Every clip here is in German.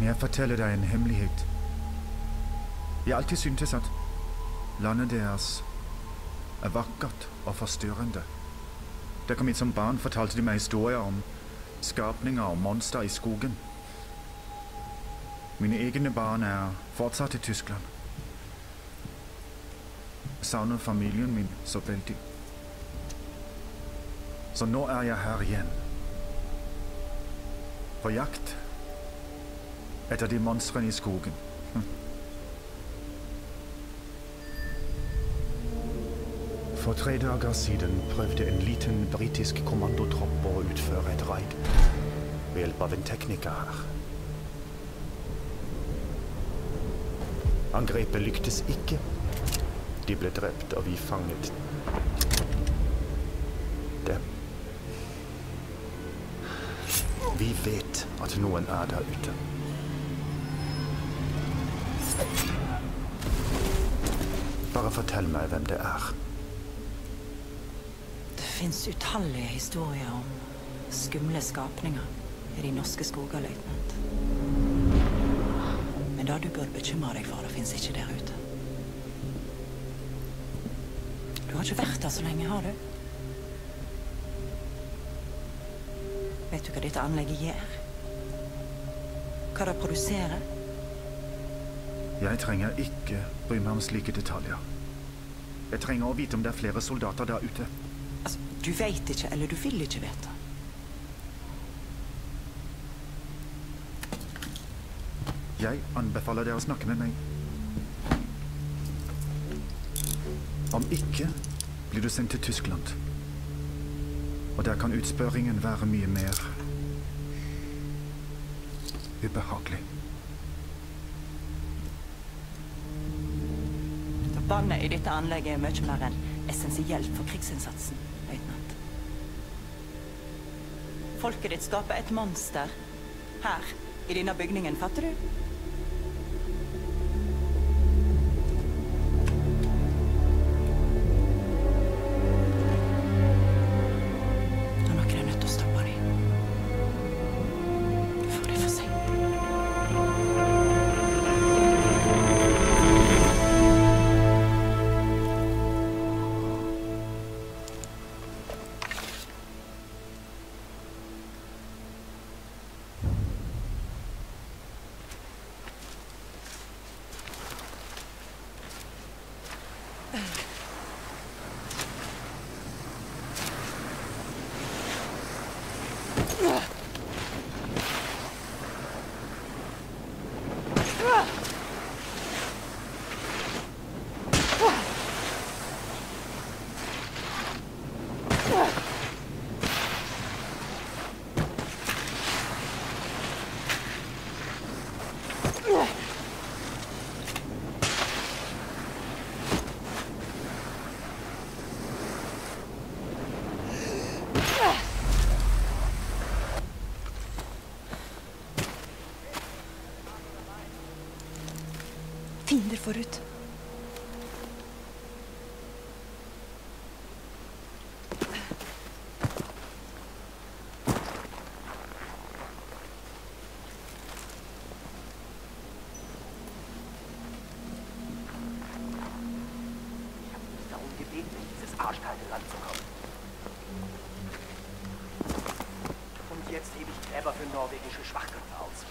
jeg fortelle deg en hemmelighet? Jeg alltid syntes at landet deres er vakkert og forstyrrende. Da jeg kom hit som barn, fortalte de meg historier om skapninger og monster i skogen. Mine egne barn er fortsatt i Tyskland. Jeg savner familien min så veldig. Så nå er jeg her igjen. På jakt etter de monstrene i skogen. For 3 dager siden prøvde en liten britisk kommandotropp å utføre et raid ved hjelp av en tekniker her. Angrepet lyktes ikke. De ble drept, og vi fanget dem. Vi vet at noen er der ute. Bare fortell meg hvem det er. Det finnes utallige historier om skumle skapninger i de norske skoger, løytnant. Men det du bør bekymre deg for, det finnes ikke der ute. Du har ikke vært der så lenge, har du? Vet du hva dette anlegget gjør? Hva det produserer? Jeg trenger ikke bry meg om slike detaljer. Jeg trenger å vite om det er flere soldater der ute. Altså, du vet ikke, eller du vil ikke vite. Jeg anbefaler deg å snakke med meg. Om ikke, blir du sendt til Tyskland. Og der kan utspørringen være mye mer ubehagelig. Vannet i dette anlegget er mye mer enn essensielt for krigsinnsatsen, løytnant. Folket ditt skaper et monster her, i denne bygningen, fatter du? Fiender forut. Dieses arschkalte Land zu kommen. Und jetzt hebe ich Gräber für norwegische Schwachköpfe aus.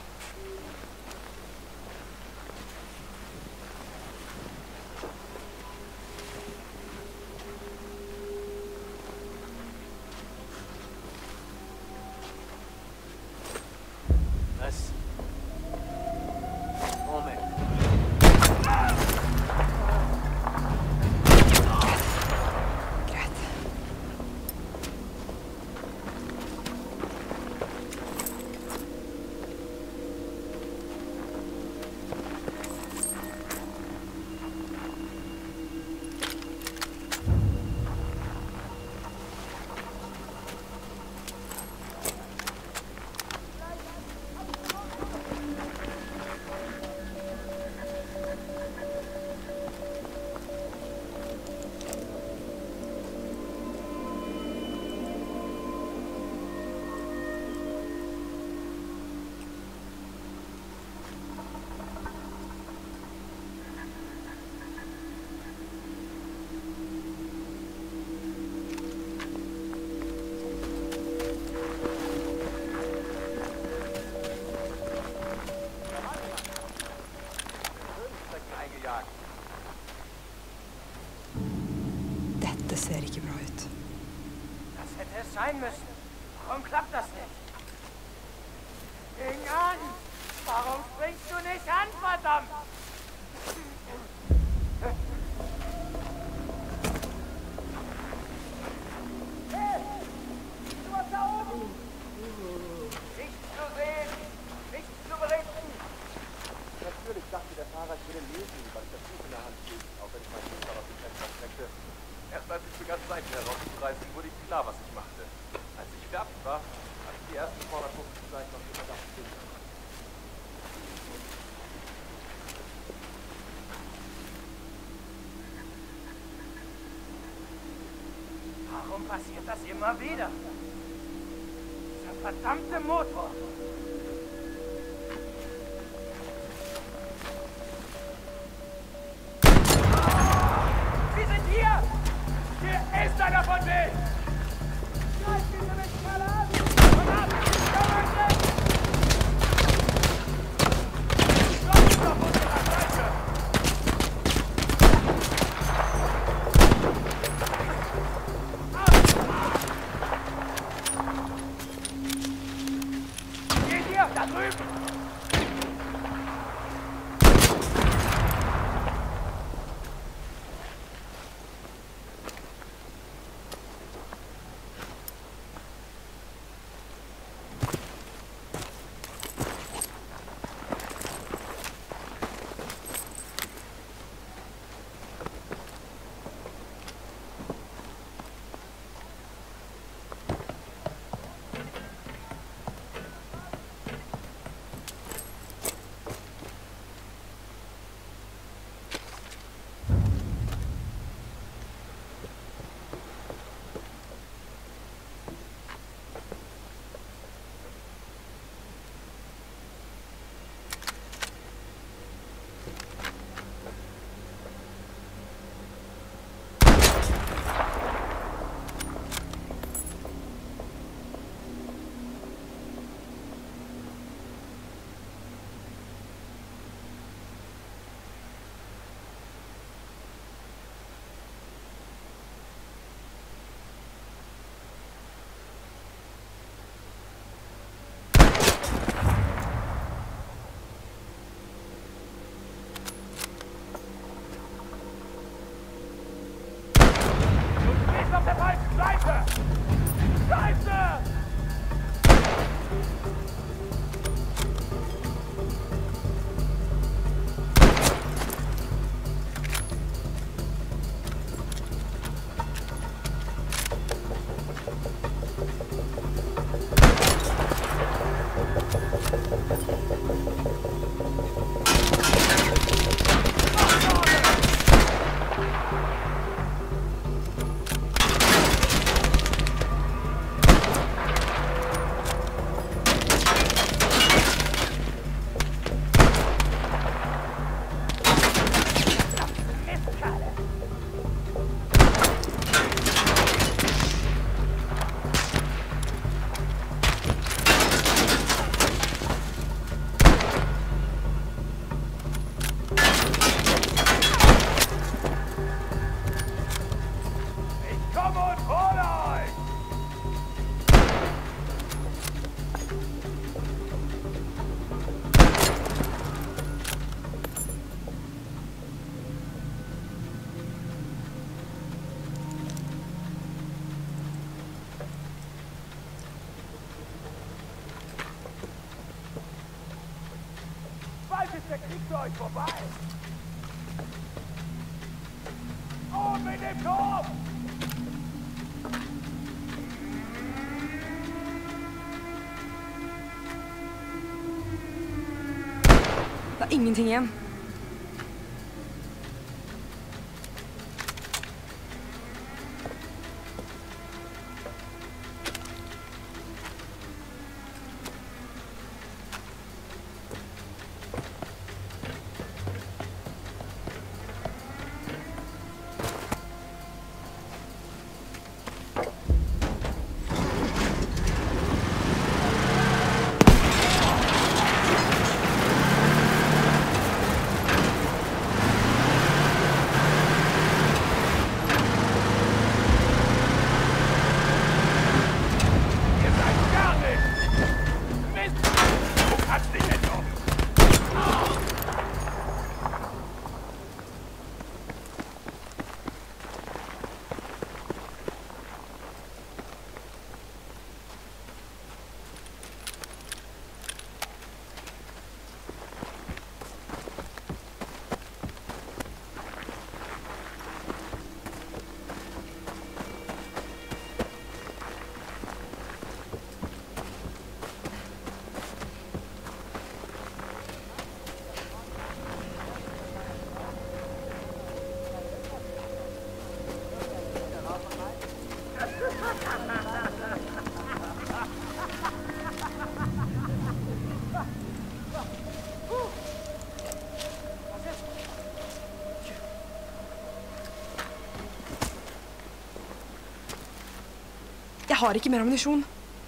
bra ut. Das hätte es sein müssen. Warum klappt das nicht? Fing an! Warum springst du nicht an, verdammt? Hey! Du warst da oben! Nichts zu sehen! Nichts zu berichten! Natürlich dachte der Fahrer, ich würde lesen, weil ich das Buch in der Hand hielt, auch wenn ich mein Fuß auf die Fenster streckte. Erst als ich begann, Seiten herauszureißen, wurde ihm klar, was ich machte. Als ich fertig war, hatte ich die ersten 250 Seiten noch immer da stehen. Warum passiert das immer wieder? Dieser verdammte Motor! Sie sind hier! Hier ist einer von denen! Schneid diese Mistkerle an! Und ab! Komm, Leute auf unserer Seite! Geht hier! Da drüben! Auf der falschen Seite! Scheiße! Ist der Krieg für euch vorbei? Und mit dem Turm! Det er ingenting igjen. Jeg har ikke mer ammunisjon.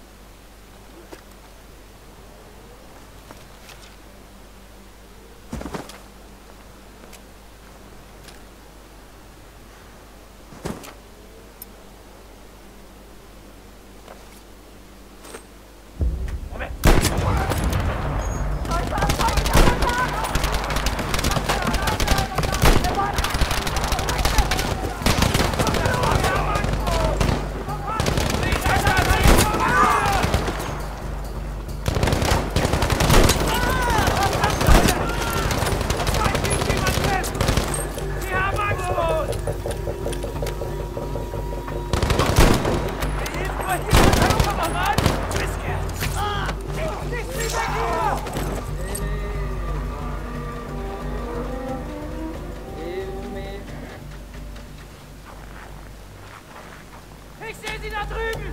Ich sehe sie da drüben!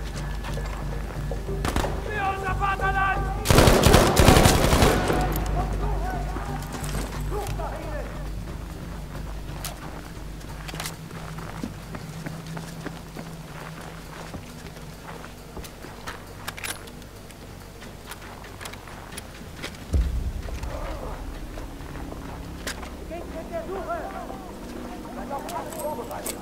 Für unser Vaterland! Sucht nach ihnen! Geht mit der Suche! Seid auf alles vorbereitet!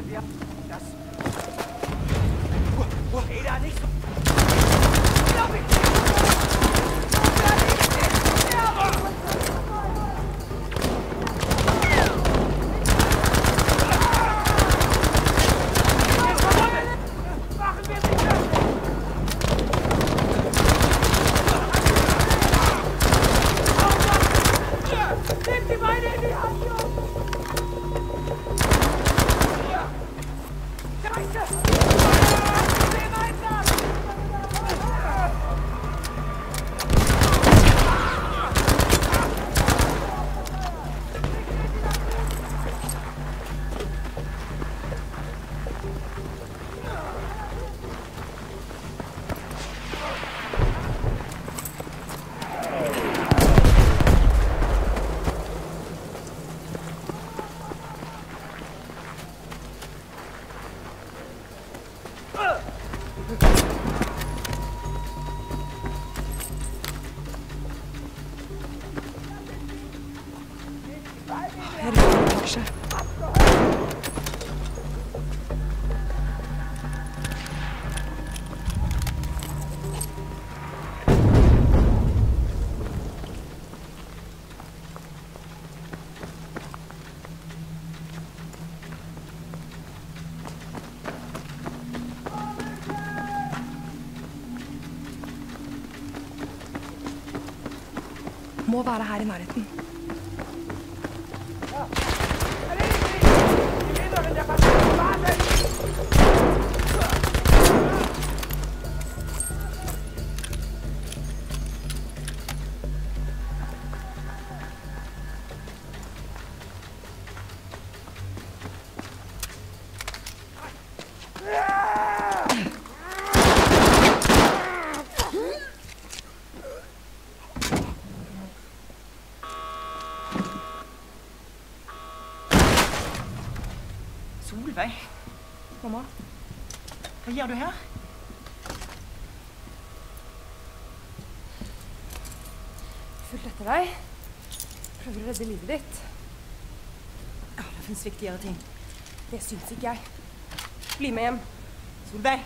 Ja, das... Hey, da nicht so... Glaub ich nicht! Må være her i nærheten. Solveig? Mamma? Hva gjør du her? Fulgt etter deg. Prøver å redde livet ditt. Ja, det finnes viktigere ting. Det syns ikke jeg. Bli med hjem. Solveig!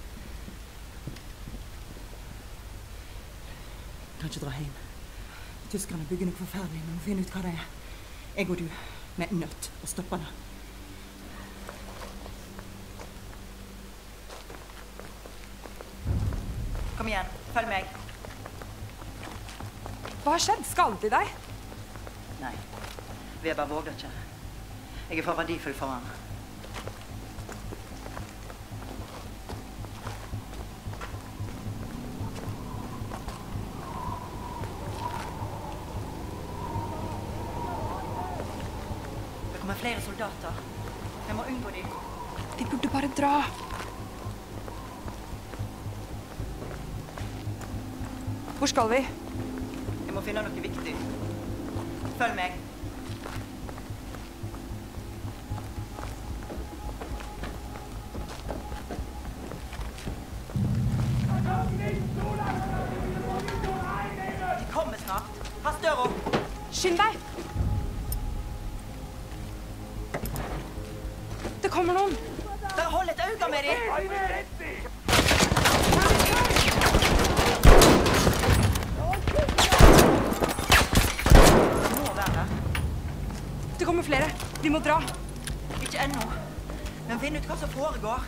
Kan ikke dra hjem. Tyskerne bygger noe forferdelig, men må finne ut hva det er. Jeg og du, vi er nødt å stoppe det. Kom igjen, følg meg. Hva har skjedd? Skadet de deg? Nei, Weber våger ikke. Jeg er for verdifull for han. Det kommer flere soldater. Jeg må unngå dem. Vi burde bare dra. Hvor skal vi? Jeg må finne noe viktig. Følg meg. De kommer snart. Pass døra. Skynd deg! Det kommer noen. Bare hold et øye med dem. Det kommer flere. Vi må dra. Ikke ennå. Men finn ut hva som foregår.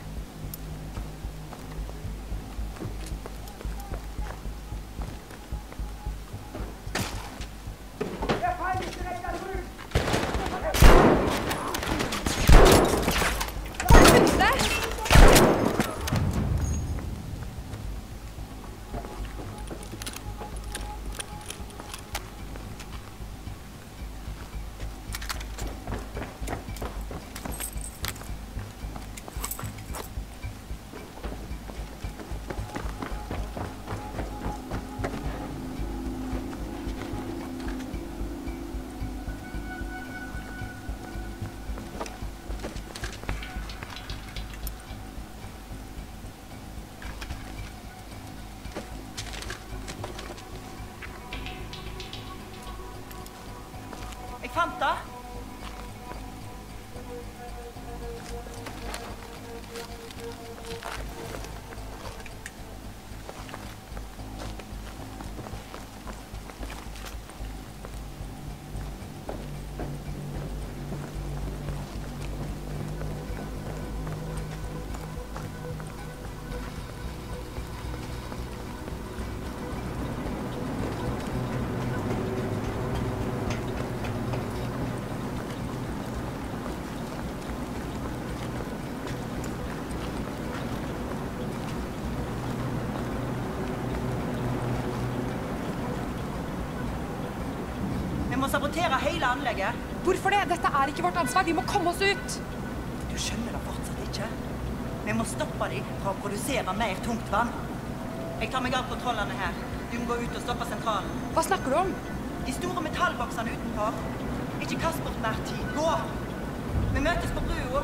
Jeg fant det. må sabotere hele anlegget. Hvorfor det? Dette er ikke vårt ansvar. Vi må komme oss ut. Du skjønner det fortsatt ikke. Vi må stoppe dem fra å produsere mer tungt vann. Jeg tar meg av kontrollene her. Du må gå ut og stoppe sentralen. Hva snakker du om? De store metallboksene utenfor. Ikke kast bort mer tid. Gå! Vi møtes på brua.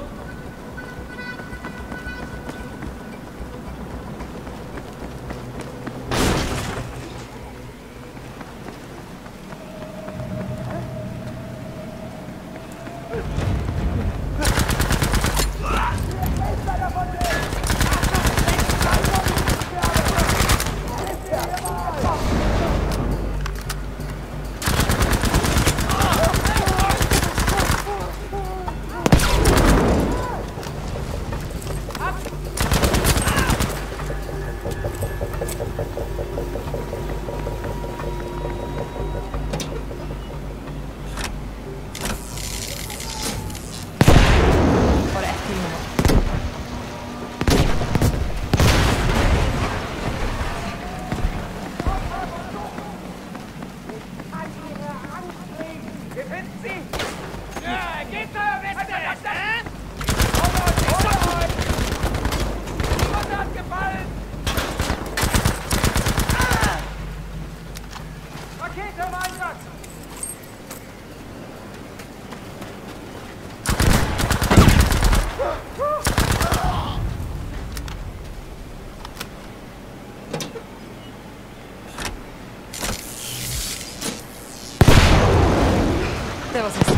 Det var siste.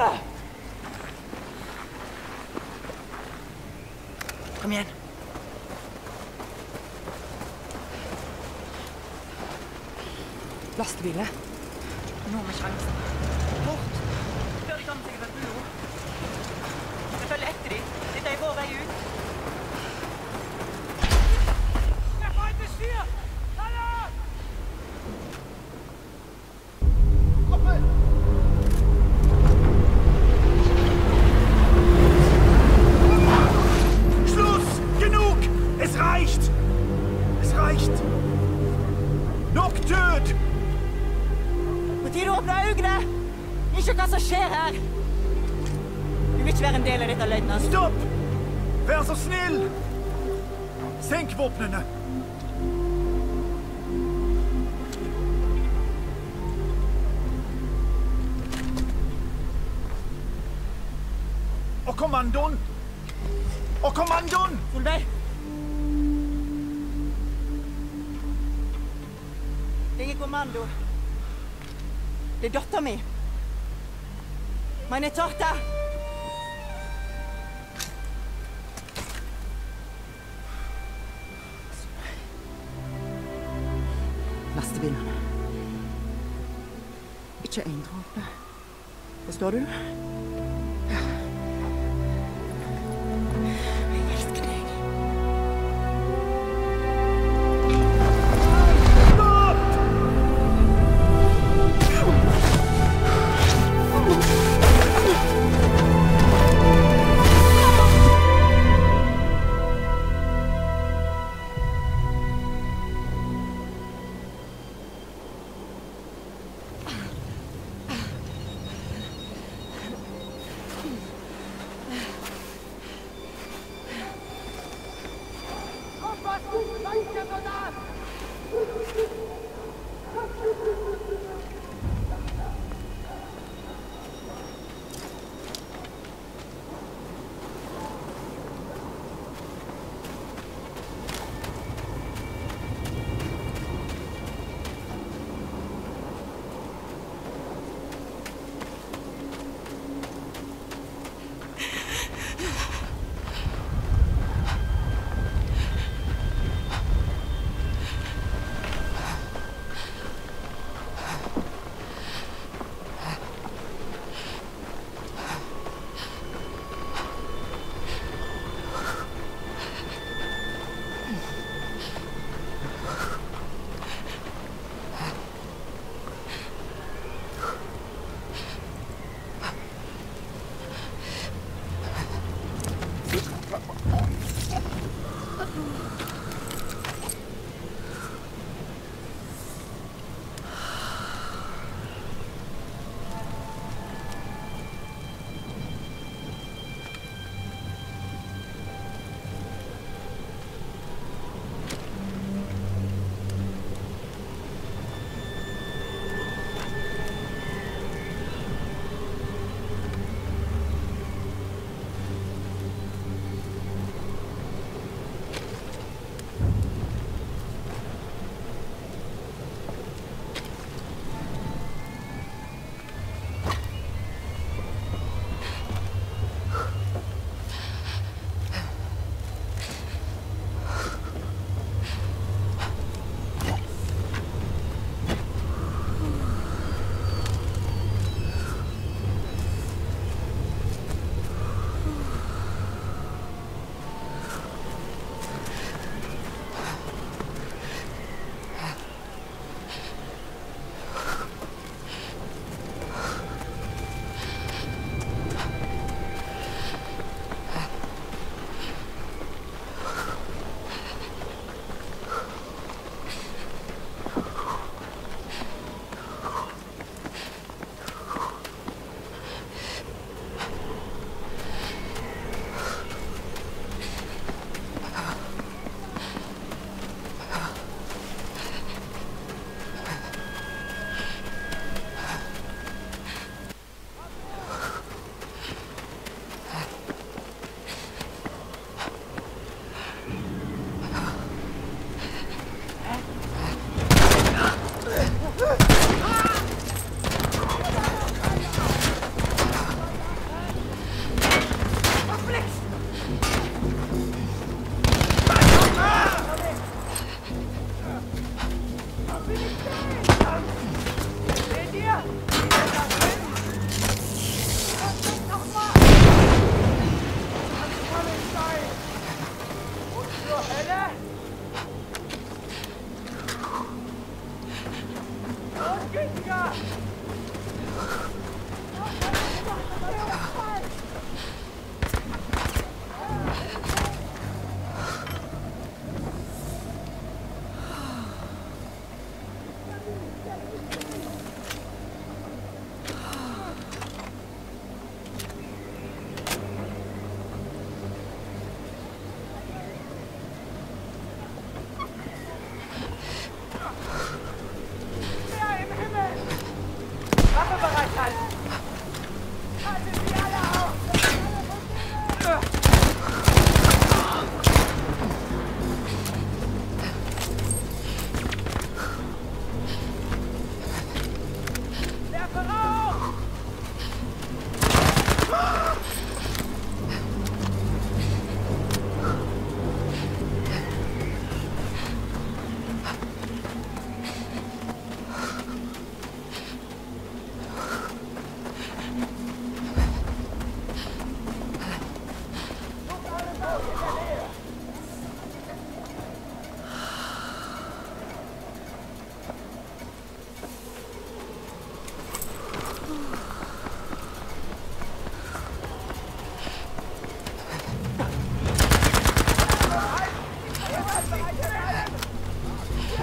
Kom igjen. Lastebiler. Nå har vi sjansen. Fort! Før de kommer seg over brua. Vi følger etter dem. Dette er vår vei ut. Der Feind ist hier! Alarm! Koppel! Schluss! Genug! Es reicht! Es reicht! Nok død! På tide å åpne øynene! Ikke hva som skjer her! Du vil ikke være en del av dette, løytnant. Stopp! Vær så snill! Senk våpnene! Og kommandoen! Og kommandoen! Solveig! Det er ingen kommando. Det er datteren min. Meine Tochter! Lastebilene. Ikke en dråpe. Forstår du? Jeg elsker deg.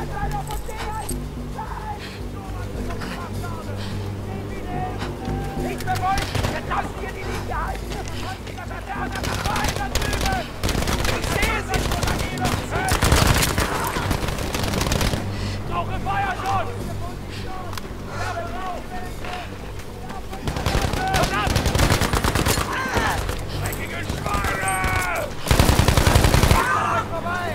Nicht mehr wollen! Jetzt lassen wir die Linie halten! Das hat der andere Verein drüben! Ich sehe sie schon an jedem Feld! Ich brauche Feuerschutz! Verdammt! Dreckige Schweine! Vorbei!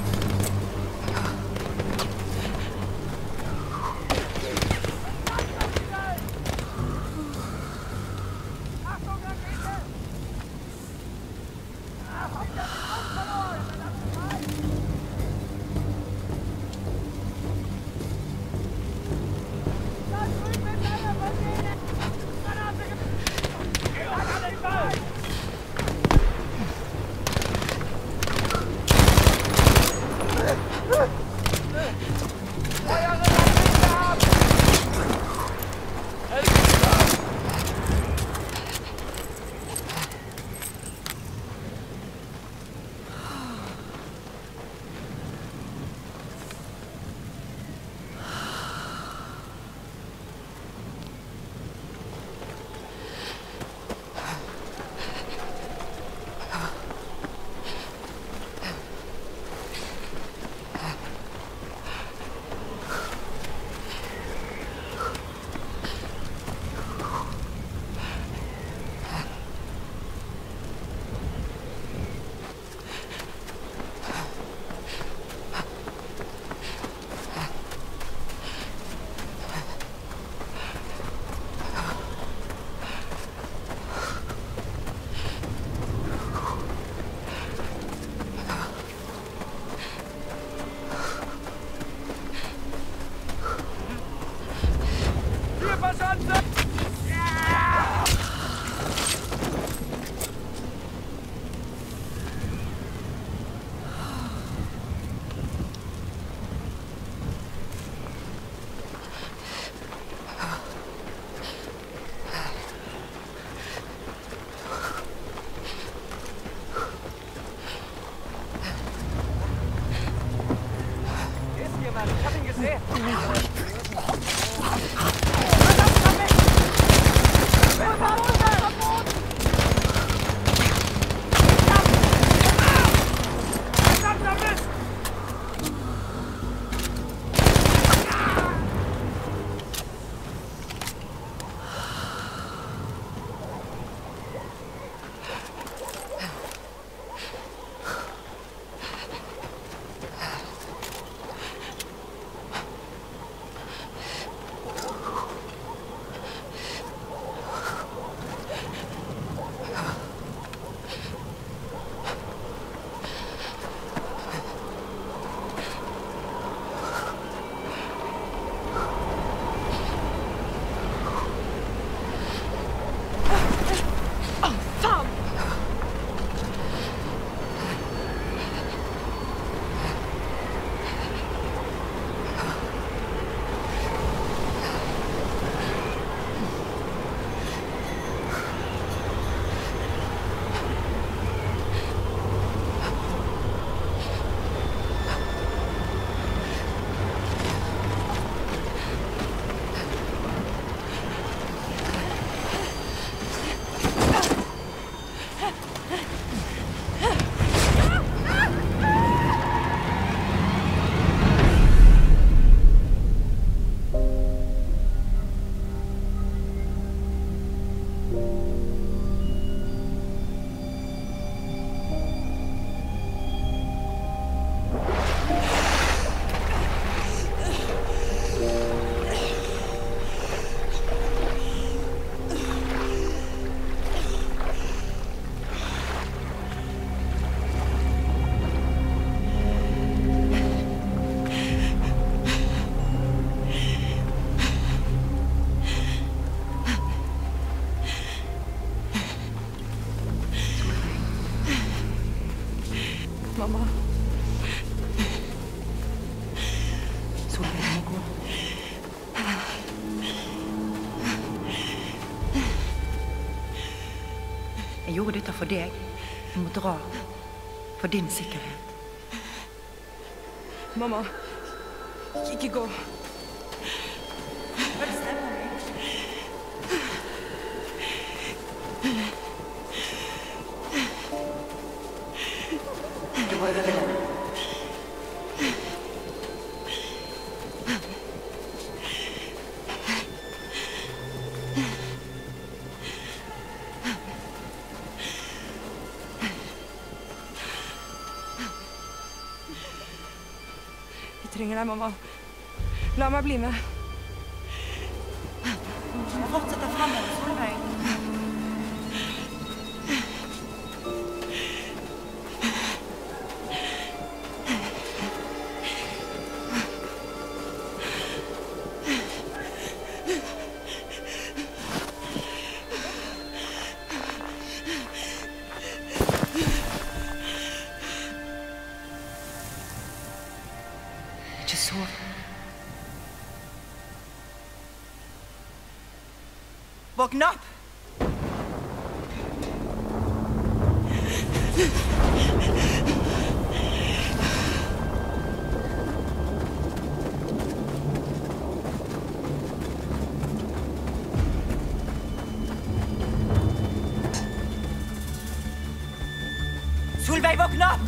Ich hab ihn gesehen. Mamma. Solveig må gå. Jeg gjorde dette for deg. Du må dra. For din sikkerhet. Mamma. Ikke gå. Følg stemmen min. Du må øve det. Vi trenger deg, mamma. La meg bli med. Du må fortsette fremover, Solveig. Ikke sov. Våkn opp! Solveig, våkn opp!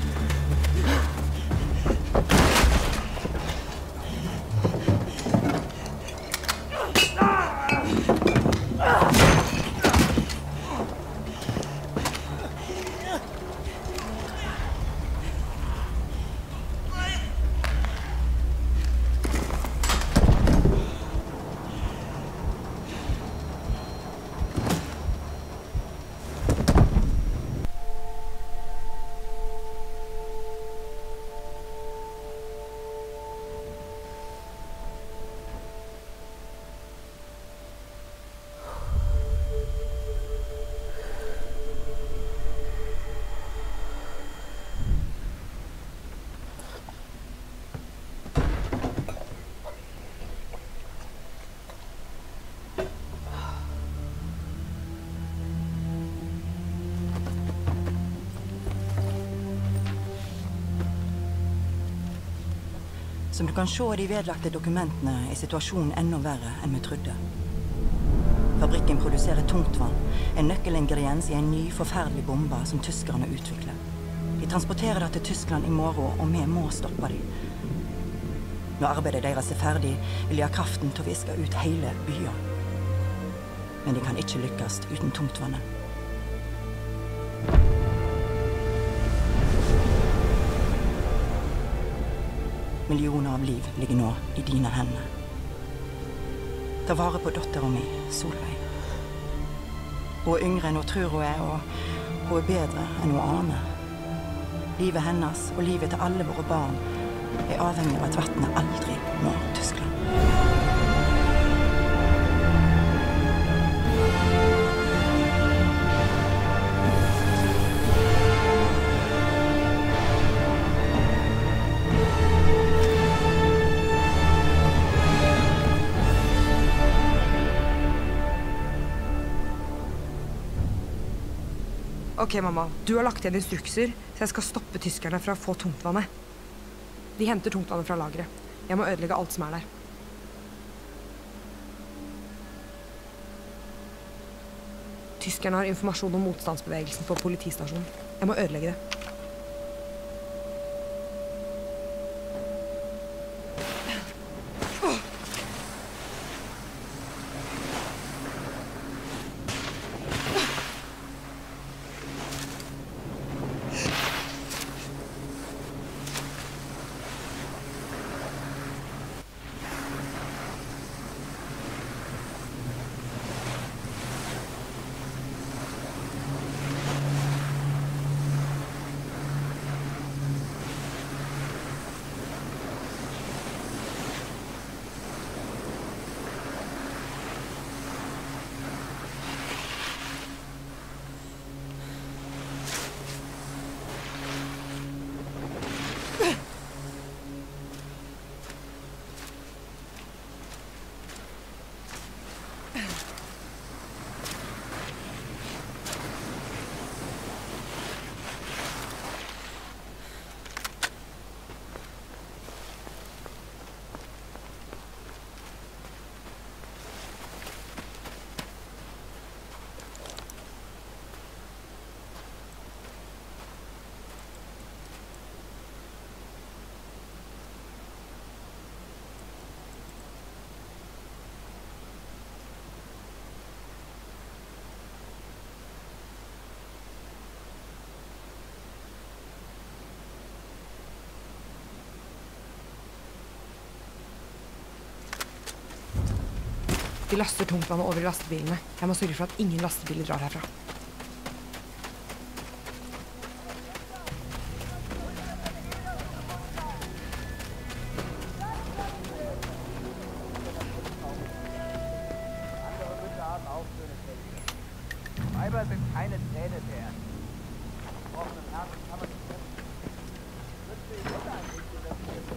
Som du kan se i de vedlagte dokumentene, er situasjonen enda verre enn vi trodde. Fabrikken produserer tungtvann, en nøkkelingrediens i en ny, forferdelig bombe som tyskerne utvikler. De transporterer det til Tyskland i morgen, og vi må stoppe dem. Når arbeidet deres er ferdig, vil de ha kraften til å viske ut hele byen. Men de kan ikke lykkes uten tungtvannet. Millioner av liv ligger nå i dine hender. Ta vare på datteren min, Solveig. Hun er yngre enn hun tror hun er, og hun er bedre enn hun aner. Livet hennes og livet til alle våre barn er avhengig av at vannet aldri når Tyskland. Ok, mamma. Du har lagt igjen instrukser, så jeg skal stoppe tyskerne fra å få tungtvannet. De henter tungtvannet fra lageret. Jeg må ødelegge alt som er der. Tyskerne har informasjon om motstandsbevegelsen på politistasjonen. Jeg må ødelegge det. De laster tungtvannet over i lastebilene. Jeg må sørge for at ingen lastebiler drar herfra. Weiber sind keine Zähne mehr. Gebrochenen Herzen kann man nicht treffen. Würdest du die Mutter einrichten, dass sie jetzt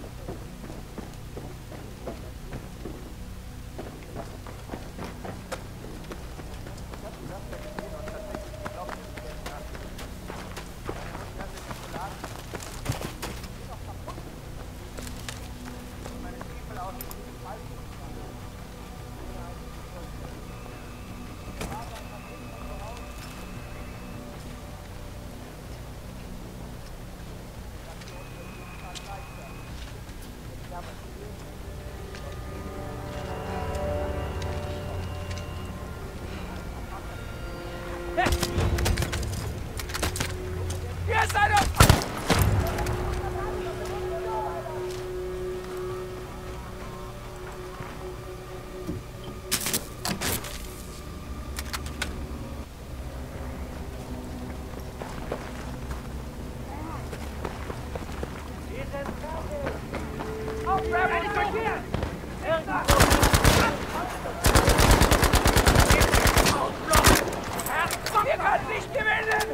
Wir können nicht gewinnen!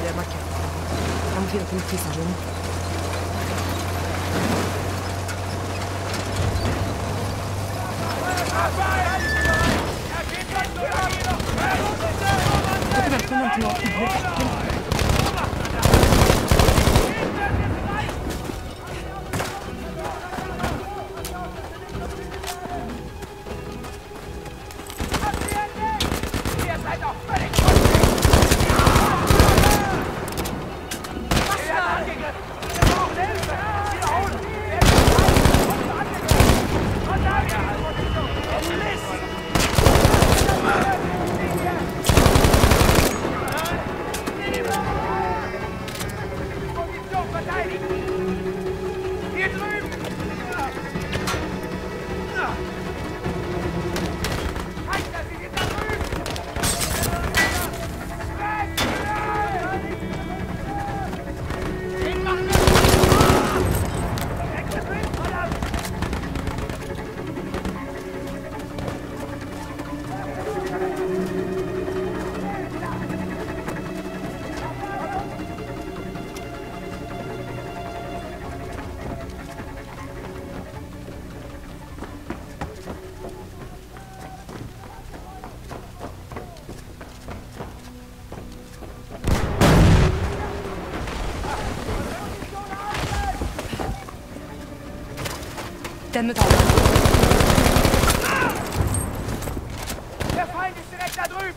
allerede markert på stedet. Jeg må finne politistasjonen. Dokumentene venter nå under bakken. Den metallen. Der Feind ist direkt da drüben!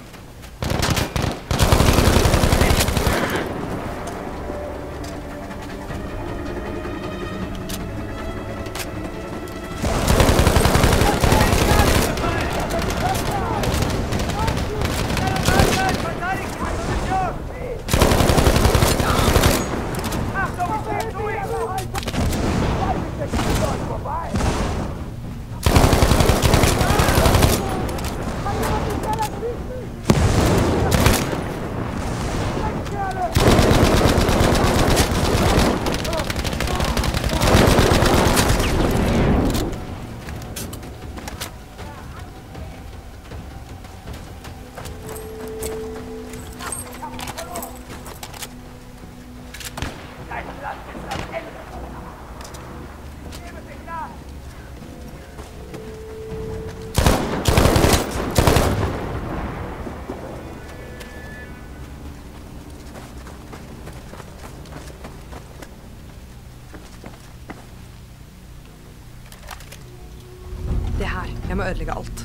Det her. Jeg må ødelegge alt.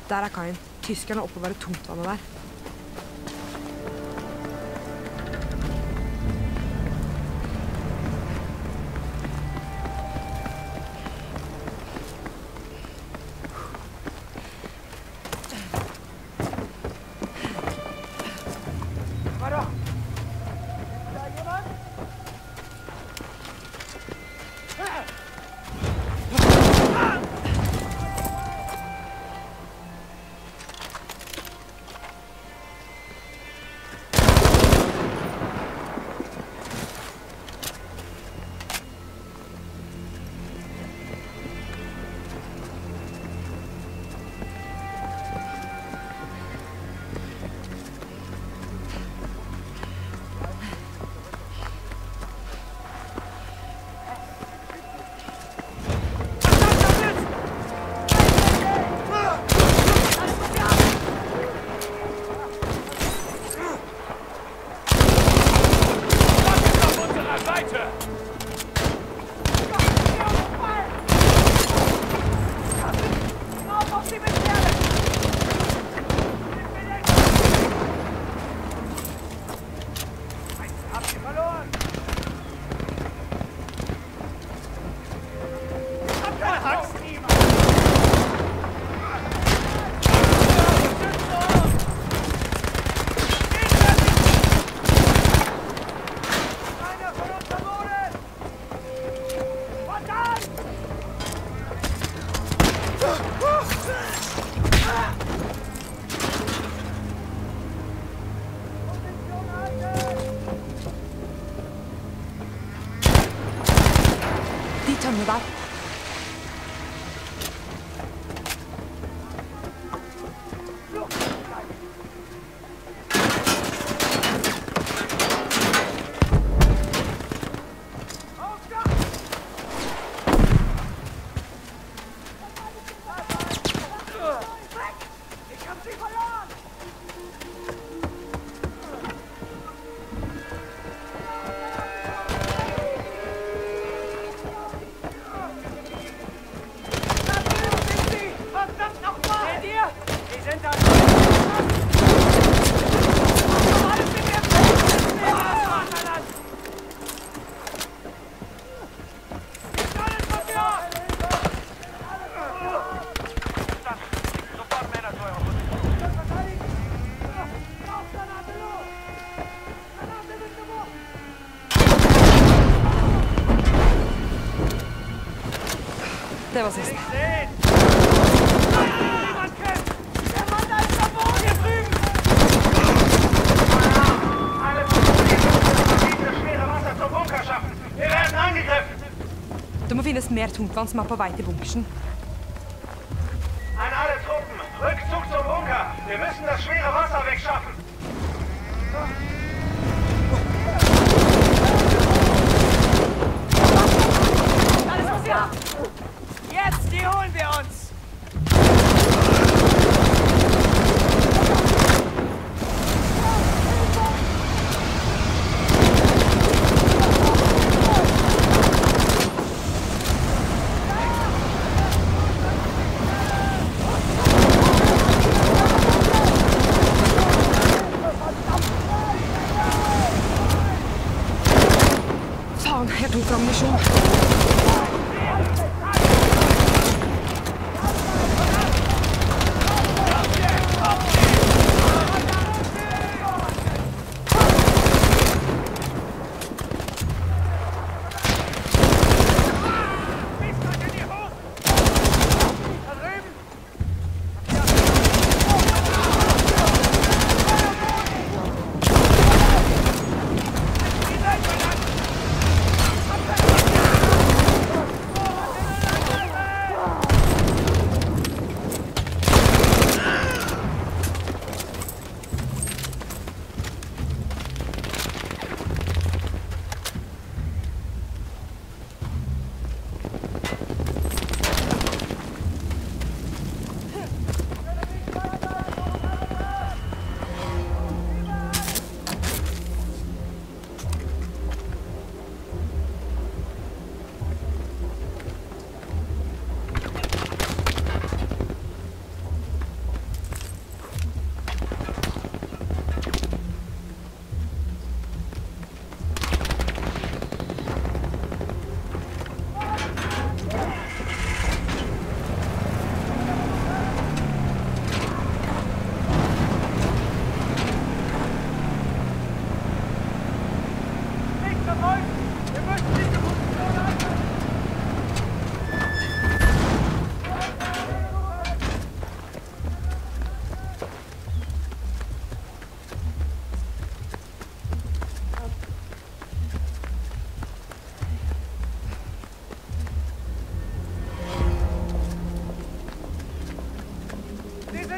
Der er kaien. Tyskerne oppbevarer tungtvannet der. Tømme der. Det var sist. Det må finnes mer tungtvann som er på vei til bunkersen. An alle Truppen, Rückzug zum Bunker. Wir müssen das schwere Wasser wegschaffen. Alles, was ihr habt! Jetzt, die holen wir uns! Faen, jeg tok fram misjon.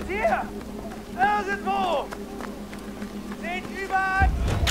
Hier! Irgendwo! Seht überall!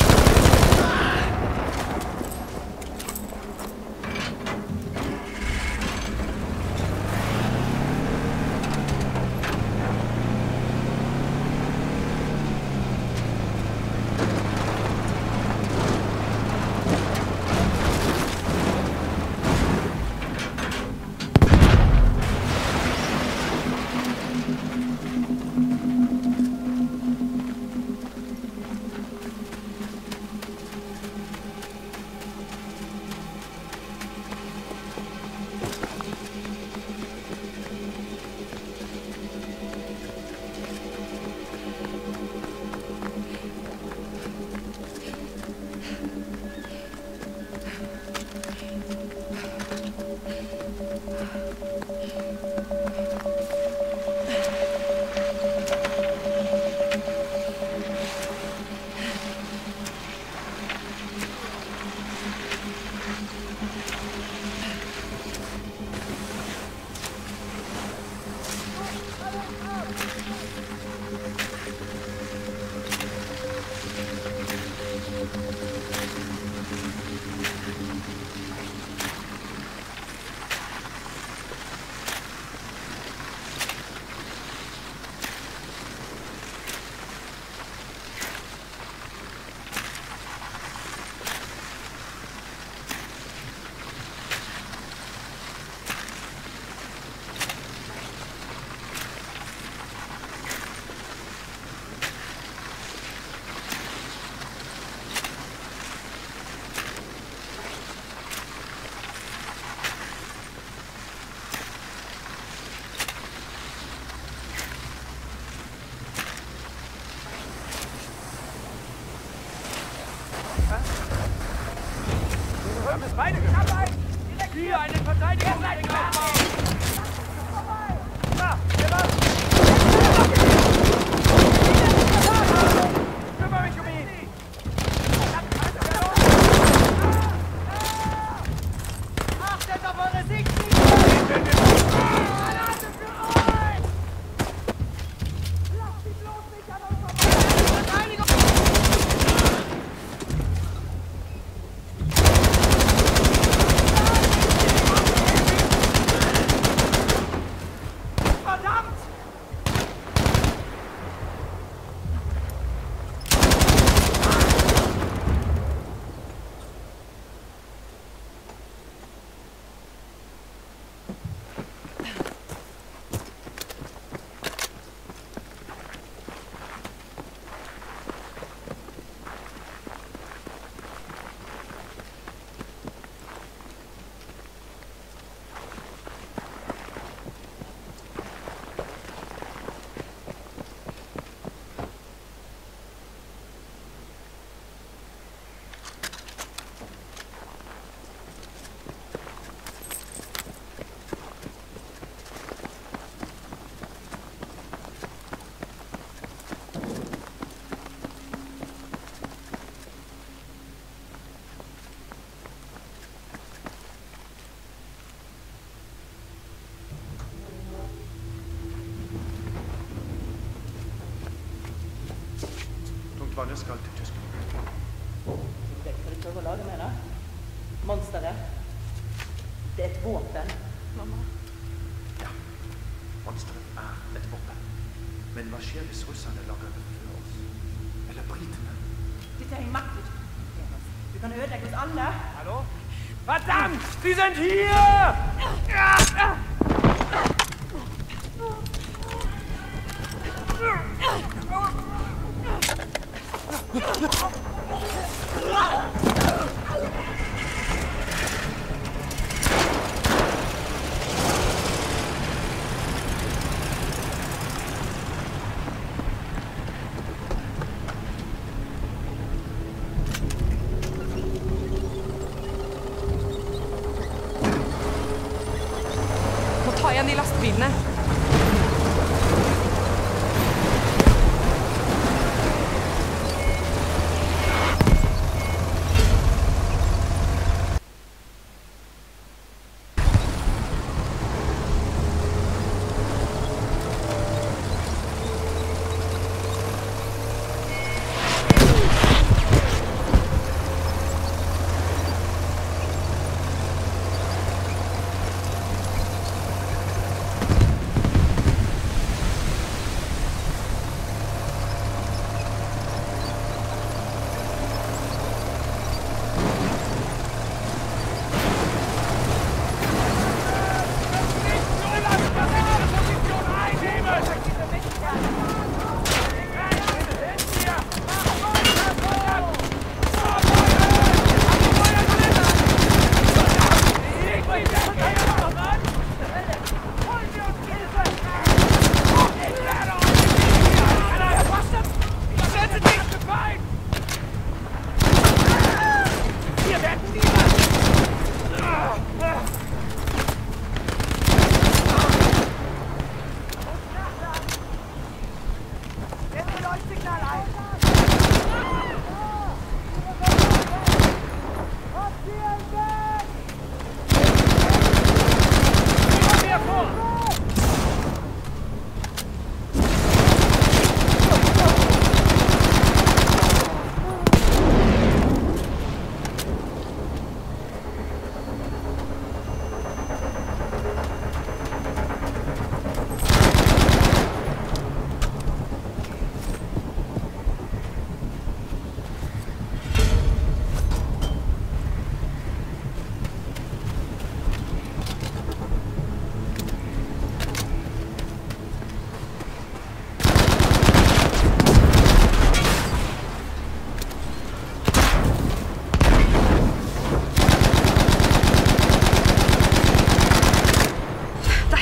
Beide geschafft! Hier einen Verteidigungsring aufbauen! Da, hier was! Kümmere mich um ihn! Achtet auf eure Sichtlinie! Granate für euch! Lasst sie bloß nicht an uns vorbei! Verteidigung! Tungtvannet skal til Tyskland. Vet du hva du prøver å lage med det? Monsteret. Det er et våpen. Mamma. Ja, monsteret er et våpen. Men hva skjer hvis russerne lager det før oss? Eller britene? Dette er en makt. Du kan ødelegge oss alle. Hallo? Verdammt! Sie sind hier! Må ta igjen de lastbilene.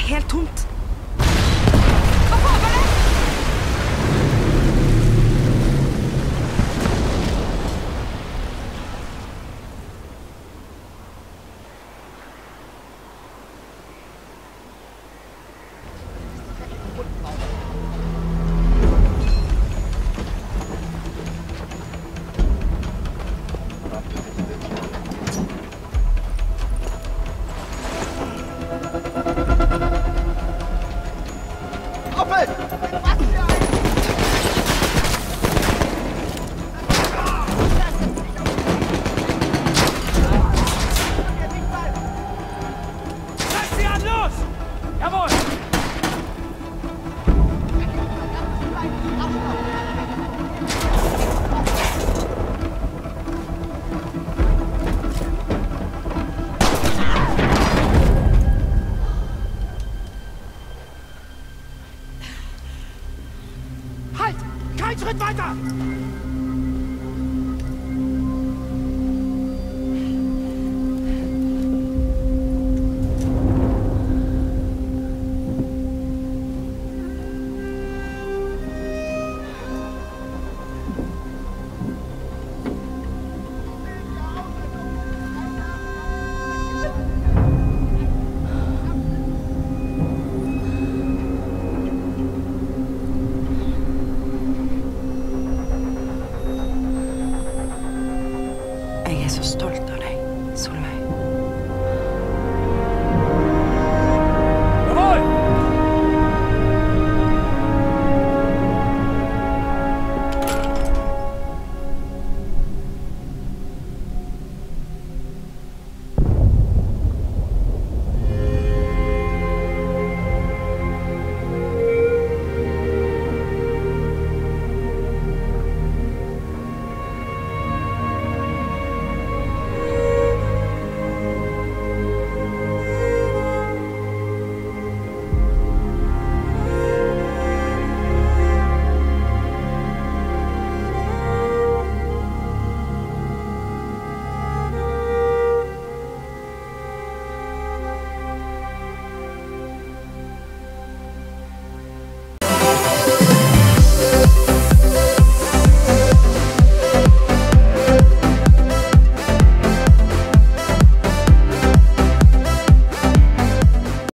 helt tomt. Hva foregår det? Kein Schritt weiter!